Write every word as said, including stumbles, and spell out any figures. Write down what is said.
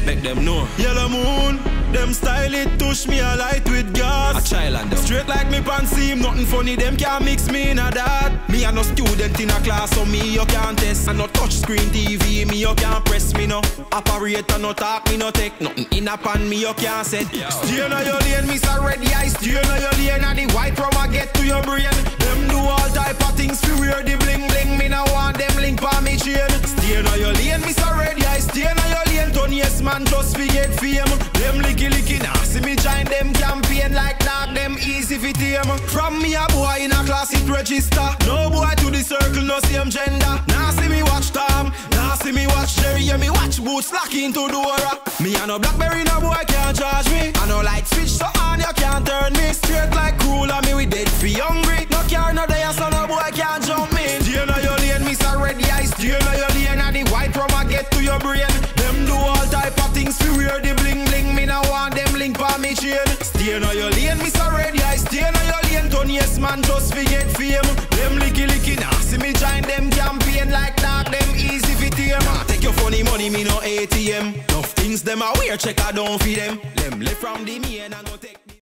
make them know. Yellow moon, them style it, touch me a light with gas. A child and them. Straight like me pants seam, nothing funny, them can't mix me in a that. Me a no student in a class, so me you can't test. And no touch screen T V, me you can't press me no. Operator no talk, me no take nothing in a pan, me you can't set. Yo. Stay na your lane, Mister Ready, I stay na your lane. And the white rum a get to your brain. Them do all type of things fi wear the bling bling. Me no want them link pa me chain. Stay na your lane, Mister Ready, I stay na your lane. Turn yes man just fi get fame. Them licky licky now, see me join them campaign like dog, them easy fi tame. From me a boy in a class it register. No boy to the circle, no same gender. Now see me watch Tom, now see me watch Jerry. Yeah, me watch Boots lock into Dora. Me a no Blackberry, no boy can't charge me. I no light switch so on, you can't turn me. Straight like cruel, me we dead fi hungry. No car no day, so no boy can't jump me. Stay na your lane, Mister Ready, I stay na your lane. And the white rum a get to your brain. Them do all type of things fi wear the bling bling. Me no want them link pa me chain. Stay na your lane, Mister Ready, I stay na your lane. Turn yes man just fi get fame. Them licky licky now, see me join them campaign like dog, them easy fi tame. Nah, take your funny money, me no A T M. Enough things them a wear, check I don't feed them. Them live from the main and go take